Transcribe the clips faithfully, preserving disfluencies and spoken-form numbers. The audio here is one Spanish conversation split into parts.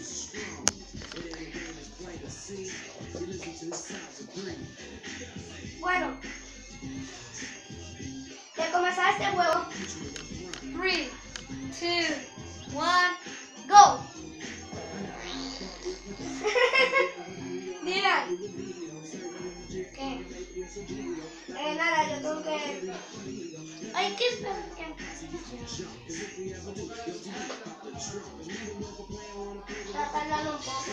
Bueno, de comenzar este juego, three, two, one, go. Digan. ¿Qué? Eh, nada, yo tengo que... Ay, ¿qué es? Está tardando un poco.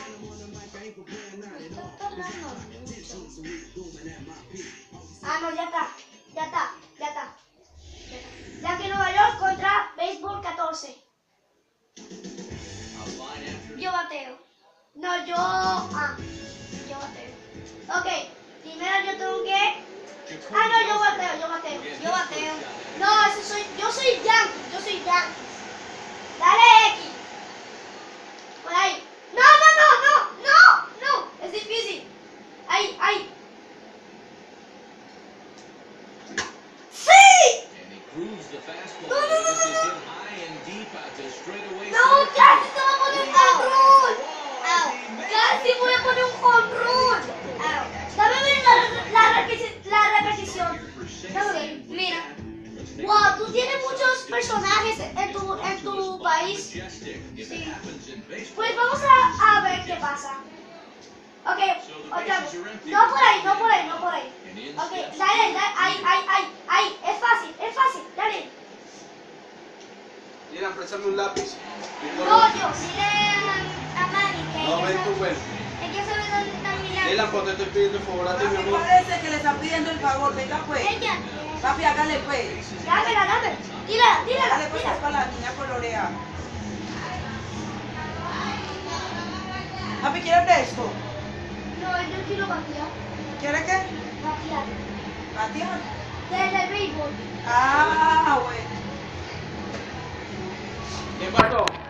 Está tardando mucho. Ah, no, ya está. Ya está, ya está. Ya que Nueva York contra Béisbol catorce. Yo bateo. No, yo... Ah, yo bateo. Ok, primero yo tengo que... Ah, no, yo bateo, yo bateo, yo bateo. No, eso soy... Yo soy Yankee, yo soy Yankee. Dale X. Por ahí. No, no, no, no, no, no. Es difícil. Ahí, ahí. ¡Sí! No, no, no, no, no. No, casi te voy a poner un home run. Casi voy a poner un home run. Dame ver la, la, repeti la repetición. Dame ver, mira. Wow, tú tienes muchos personajes en tu, en tu país. Sí. Pues vamos a, a ver qué pasa. Ok, otra vez. No por ahí, no por ahí, no por ahí. Ok, dale, dale, ahí, ahí, ahí, ahí. Es fácil, es fácil, dale. Mira, préstame un lápiz. No, yo, dile a, a Manny que No, ella ven tú, sabe, ven. ella sabe dónde está mi lápiz. Dylan, pues te estoy pidiendo el favor a ti, mi Papi, amor. parece que le están pidiendo el favor, venga pues. Ella. Papi, hágale pues. Dámela, dámela. Tírala, tírala, Hágale pues, es tírala. para la niña colorea. Papi, ¿quieres fresco? No, yo quiero batear. ¿Quiere qué? Batear. Batear. Desde el béisbol. Ah, bueno. ¿Qué pasó?